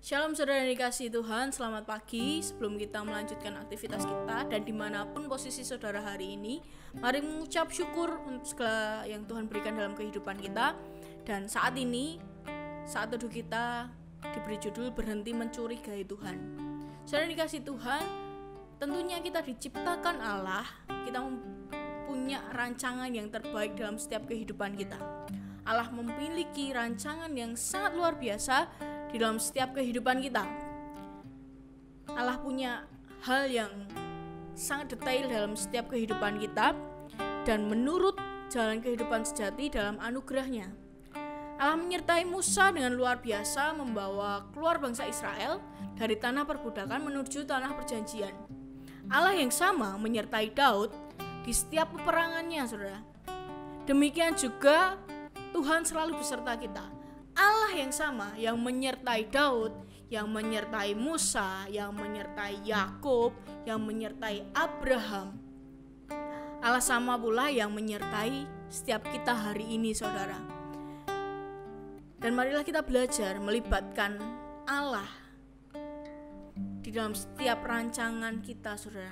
Shalom saudara yang dikasihi Tuhan, selamat pagi. Sebelum kita melanjutkan aktivitas kita dan dimanapun posisi saudara hari ini, mari mengucap syukur untuk segala yang Tuhan berikan dalam kehidupan kita. Dan saat ini, saat teduh kita diberi judul berhenti mencurigai Tuhan. Saudara yang dikasihi Tuhan, tentunya kita diciptakan Allah, kita punya rancangan yang terbaik dalam setiap kehidupan kita. Allah memiliki rancangan yang sangat luar biasa di dalam setiap kehidupan kita. Allah punya hal yang sangat detail dalam setiap kehidupan kita dan menurut jalan kehidupan sejati dalam anugerahnya. Allah menyertai Musa dengan luar biasa membawa keluar bangsa Israel dari tanah perbudakan menuju tanah perjanjian. Allah yang sama menyertai Daud di setiap peperangannya, saudara. Demikian juga Tuhan selalu beserta kita. Allah yang sama yang menyertai Daud, yang menyertai Musa, yang menyertai Yakub, yang menyertai Abraham. Allah sama pula yang menyertai setiap kita hari ini, saudara. Dan marilah kita belajar melibatkan Allah di dalam setiap rancangan kita, saudara.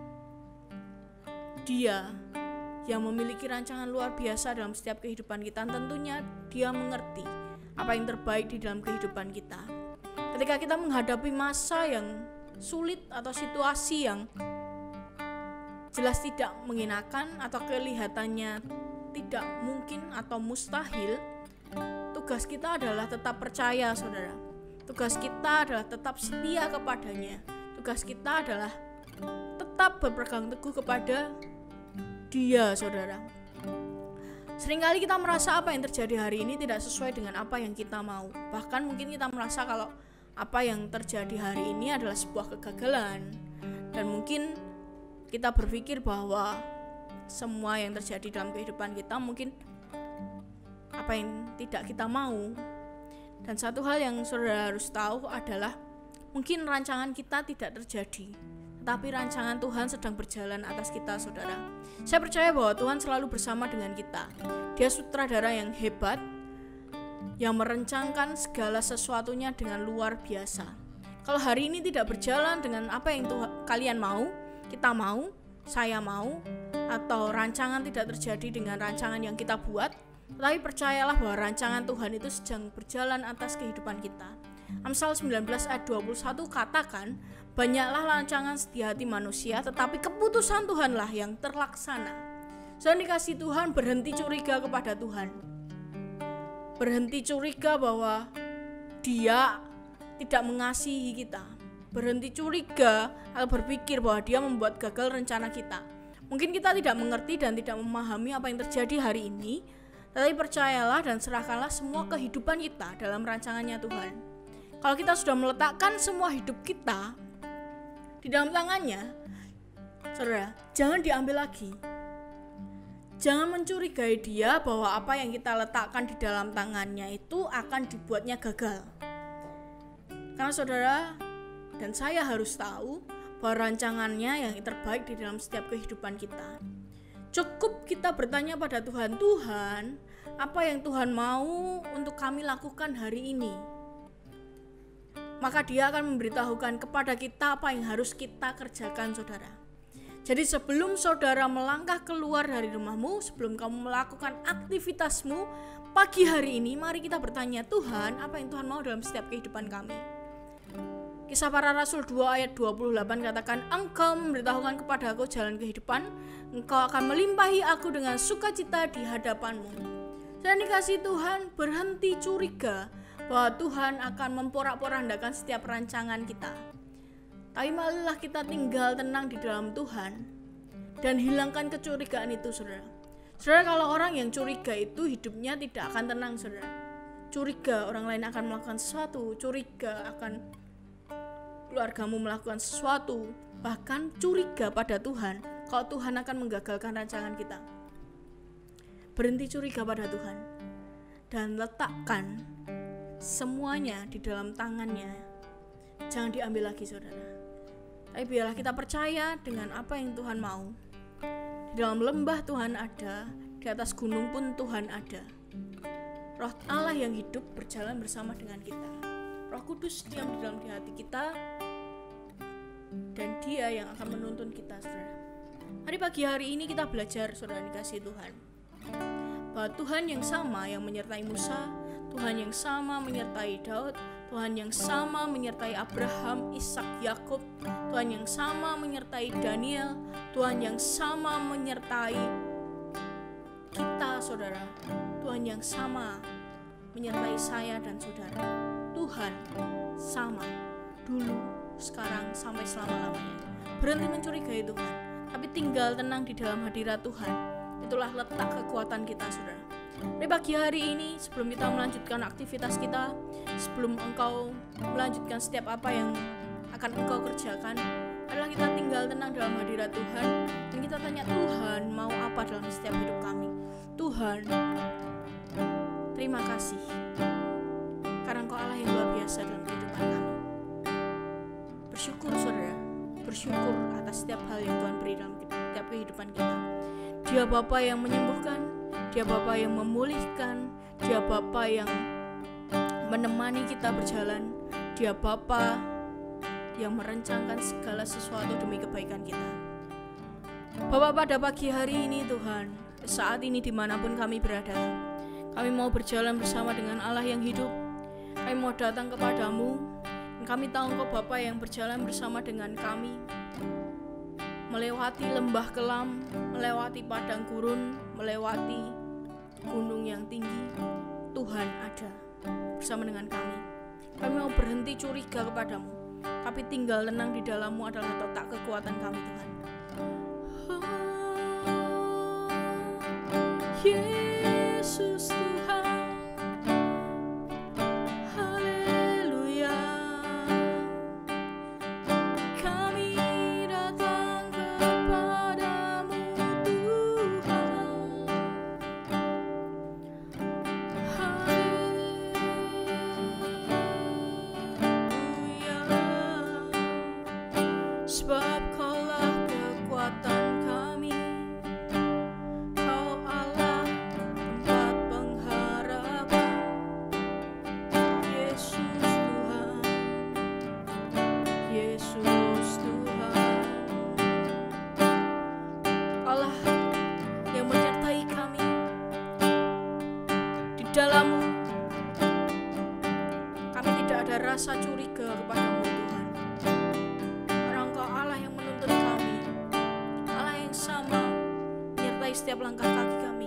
Dia yang memiliki rancangan luar biasa dalam setiap kehidupan kita. Tentunya Dia mengerti apa yang terbaik di dalam kehidupan kita. Ketika kita menghadapi masa yang sulit atau situasi yang jelas tidak mengenakan atau kelihatannya tidak mungkin atau mustahil, tugas kita adalah tetap percaya, saudara. Tugas kita adalah tetap setia kepadanya. Tugas kita adalah tetap berpegang teguh kepada Dia, saudara. Seringkali kita merasa apa yang terjadi hari ini tidak sesuai dengan apa yang kita mau. Bahkan mungkin kita merasa kalau apa yang terjadi hari ini adalah sebuah kegagalan. Dan mungkin kita berpikir bahwa semua yang terjadi dalam kehidupan kita mungkin apa yang tidak kita mau. Dan satu hal yang saudara harus tahu adalah mungkin rancangan kita tidak terjadi, tetapi rancangan Tuhan sedang berjalan atas kita, saudara. Saya percaya bahwa Tuhan selalu bersama dengan kita. Dia sutradara yang hebat, yang merencanakan segala sesuatunya dengan luar biasa. Kalau hari ini tidak berjalan dengan apa yang kalian mau, kita mau, saya mau, atau rancangan tidak terjadi dengan rancangan yang kita buat, tetapi percayalah bahwa rancangan Tuhan itu sedang berjalan atas kehidupan kita. Amsal 19 ayat 21 katakan, banyaklah rancangan setia hati manusia, tetapi keputusan Tuhanlah yang terlaksana. Saudara dikasihi Tuhan, berhenti curiga kepada Tuhan. Berhenti curiga bahwa Dia tidak mengasihi kita. Berhenti curiga atau berpikir bahwa Dia membuat gagal rencana kita. Mungkin kita tidak mengerti dan tidak memahami apa yang terjadi hari ini, tetapi percayalah dan serahkanlah semua kehidupan kita dalam rancangannya Tuhan. Kalau kita sudah meletakkan semua hidup kita di dalam tangannya, saudara, jangan diambil lagi. Jangan mencurigai Dia bahwa apa yang kita letakkan di dalam tangannya itu akan dibuatnya gagal. Karena saudara dan saya harus tahu bahwa rancangannya yang terbaik di dalam setiap kehidupan kita. Cukup kita bertanya pada Tuhan, Tuhan, apa yang Tuhan mau untuk kami lakukan hari ini? Maka Dia akan memberitahukan kepada kita apa yang harus kita kerjakan, saudara. Jadi sebelum saudara melangkah keluar dari rumahmu, sebelum kamu melakukan aktivitasmu pagi hari ini, mari kita bertanya, Tuhan, apa yang Tuhan mau dalam setiap kehidupan kami? Kisah Para Rasul 2 ayat 28 katakan, Engkau memberitahukan kepada aku jalan kehidupan, Engkau akan melimpahi aku dengan sukacita di hadapanmu. Dan dikasihi Tuhan, berhenti curiga bahwa Tuhan akan memporak-porandakan setiap rancangan kita. Tapi marilah kita tinggal tenang di dalam Tuhan dan hilangkan kecurigaan itu, saudara. Saudara, kalau orang yang curiga itu hidupnya tidak akan tenang, saudara. Curiga orang lain akan melakukan sesuatu, curiga akan keluargamu melakukan sesuatu, bahkan curiga pada Tuhan kalau Tuhan akan menggagalkan rancangan kita. Berhenti curiga pada Tuhan dan letakkan semuanya di dalam tangannya. Jangan diambil lagi, saudara. Tapi biarlah kita percaya dengan apa yang Tuhan mau. Di dalam lembah Tuhan ada, di atas gunung pun Tuhan ada. Roh Allah yang hidup berjalan bersama dengan kita. Roh Kudus diam di dalam hati kita, dan Dia yang akan menuntun kita, saudara. Hari pagi hari ini kita belajar, saudara dikasihi Tuhan, bahwa Tuhan yang sama yang menyertai Musa, Tuhan yang sama menyertai Daud, Tuhan yang sama menyertai Abraham, Ishak, Yakub, Tuhan yang sama menyertai Daniel, Tuhan yang sama menyertai kita, saudara. Tuhan yang sama menyertai saya dan saudara. Tuhan sama dulu, sekarang, sampai selama-lamanya. Berhenti mencurigai Tuhan, tapi tinggal tenang di dalam hadirat Tuhan. Itulah letak kekuatan kita, saudara. Di pagi hari ini, sebelum kita melanjutkan aktivitas kita, sebelum engkau melanjutkan setiap apa yang akan engkau kerjakan, adalah kita tinggal tenang dalam hadirat Tuhan, dan kita tanya, Tuhan mau apa dalam setiap hidup kami? Tuhan, terima kasih karena Engkau Allah yang luar biasa dalam kehidupan kami. Bersyukur, saudara, bersyukur atas setiap hal yang Tuhan beri dalam setiap kehidupan kita. Dia Bapa yang menyembuhkan, Dia Bapa yang memulihkan, Dia Bapa yang menemani kita berjalan, Dia Bapa yang merencanakan segala sesuatu demi kebaikan kita. Bapa, pada pagi hari ini Tuhan, saat ini dimanapun kami berada, kami mau berjalan bersama dengan Allah yang hidup. Kami mau datang kepadamu, dan kami tahu Engkau Bapa yang berjalan bersama dengan kami, melewati lembah kelam, melewati padang gurun, melewati gunung yang tinggi. Tuhan ada bersama dengan kami. Kami mau berhenti curiga kepadamu, tapi tinggal tenang di dalam-Mu adalah letak kekuatan kami, Tuhan. Yesus Tuhan, haleluya. Kami datang kepadamu, Tuhan. Haleluya. Sebab Kaulah kekuatan kami, Kau Allah tempat pengharapan. Yesus Tuhan, Yesus Tuhan, Allah yang menyertai kami di dalam-Mu. Kami tidak ada rasa curiga kepadamu, Tuhan, karena Engkau Allah yang menuntun kami, Allah yang sama menyertai setiap langkah kaki kami.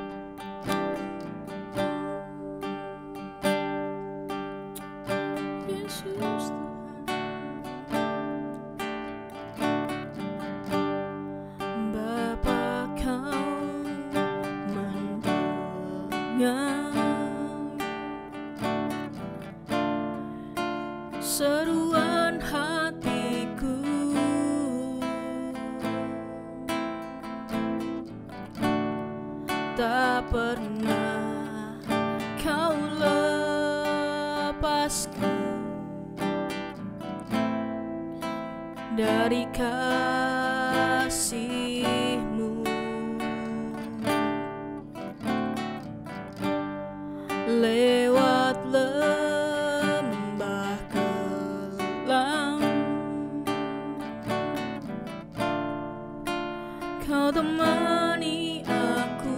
Yesus Tuhan, Bapa, Kau mendengar seruan hatiku, tak pernah Kau lepaskan dari kasih-Mu. Lewat lembah kelam, Kau temani aku.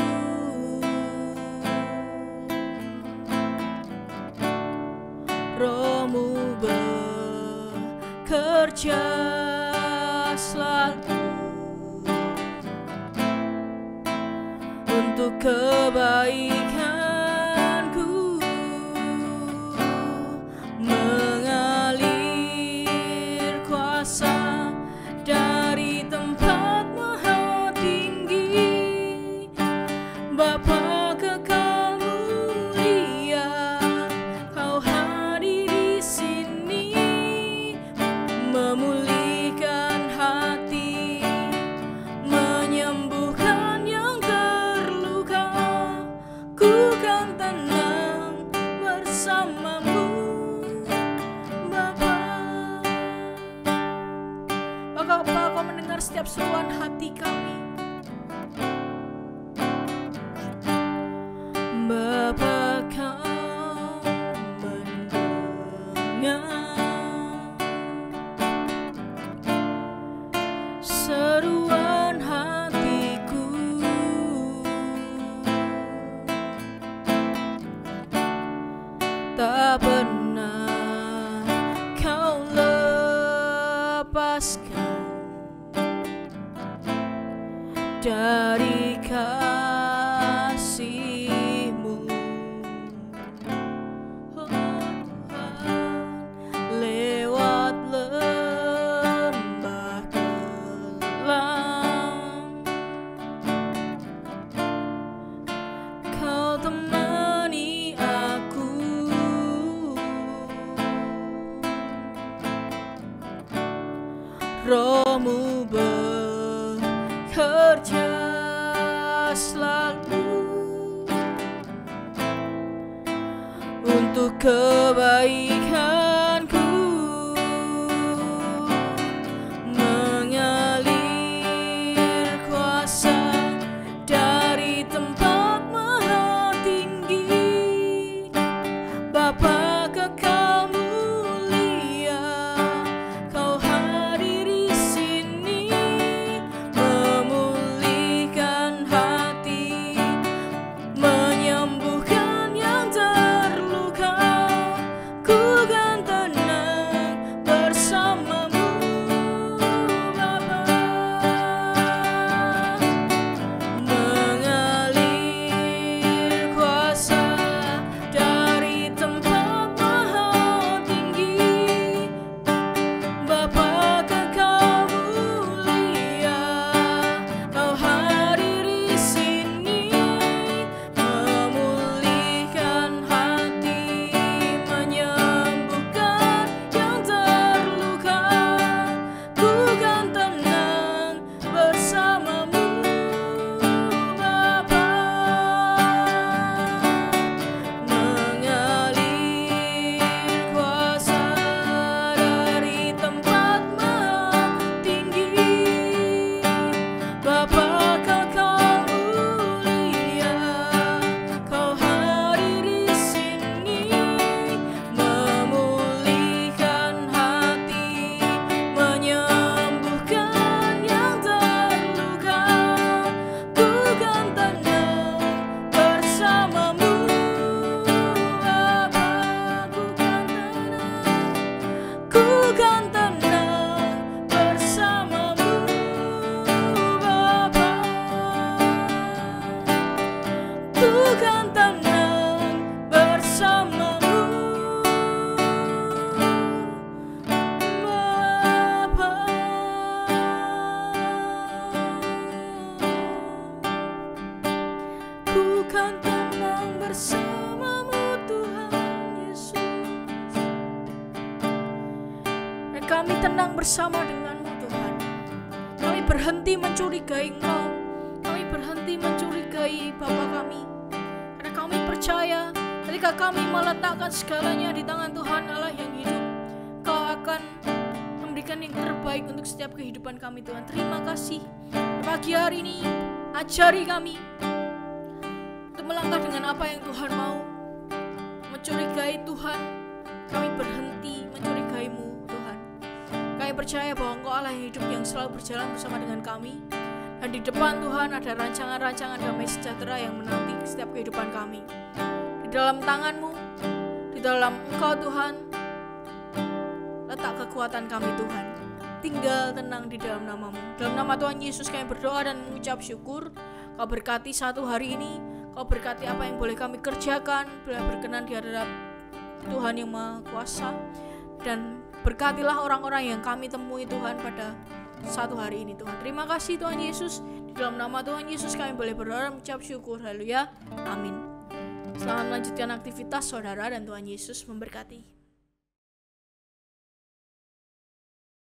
Roh-Mu bekerja selalu untuk kebaikanku, mengalir kuasa dari tempat maha tinggi. Bapa kekal mulia, Kau hadir di sini, memulihkan hati, menyembuhkan yang terluka. Ku kan tenang bersama-Mu, Bapa. Bapa, Kau mendengar setiap seruan hati kami. Bapa, Kau mendengar seruan hatiku. Tak pernah kau lepaskan dari kasih-Mu. Lewat lembah kelam Kau temani aku, Roh-Mu bekerja selalu untuk kebaikanku, mengalir kuasa dari tempat maha tinggi. Bapa kekal mulia, Kau hadir di sini, memulihkan hati, menyembuhkan yang terluka. Ku kan tenang bersama-Mu, Bapa. Mengalir kuasa dari tempat maha tinggi. Bapa kekal mulia, Kau hadir di sini, memulihkan hati, menyembuhkan yang terluka. Ku kan tenang bersama-Mu, Bapa. Mengalir kuasa dari tempat maha tinggi. Bapa kekal mulia, Kau hadir di sini, memulihkan hati, menyembuhkan yang terluka. Ku kan tenang bersama-Mu, Bapa. Ku kan tenang bersama-Mu, Bapa. Ku kan tenang bersama-Mu, Bapa. Ku kan tenang bersama-Mu, Tuhan Yesus. Dan kami tenang bersama dengan-Mu, Tuhan. Kami berhenti mencurigai Engkau. Kami berhenti mencurigai Bapa kami. Karena kami percaya ketika kami meletakkan segalanya di tangan Tuhan Allah yang hidup, Kau akan memberikan yang terbaik untuk setiap kehidupan kami, Tuhan. Terima kasih. Pagi hari ini ajari kami untuk melangkah dengan apa yang Tuhan mau. Mencurigai Tuhan, kami berhenti mencurigai-Mu, Tuhan. Kami percaya bahwa Engkau Allah yang hidup, yang selalu berjalan bersama dengan kami. Dan di depan Tuhan ada rancangan-rancangan damai sejahtera yang menanti setiap kehidupan kami. Di dalam tangan-Mu, di dalam Engkau, Tuhan, letak kekuatan kami, Tuhan. Tinggal tenang di dalam nama-Mu. Dalam nama Tuhan Yesus kami berdoa dan mengucap syukur. Kau berkati satu hari ini. Kau berkati apa yang boleh kami kerjakan, boleh berkenan di hadapan Tuhan yang Maha Kuasa. Dan berkatilah orang-orang yang kami temui, Tuhan, pada satu hari ini, Tuhan. Terima kasih, Tuhan Yesus. Di dalam nama Tuhan Yesus kami boleh berdoa dan mengucap syukur. Haleluya. Amin. Selamat melanjutkan aktivitas saudara, dan Tuhan Yesus memberkati.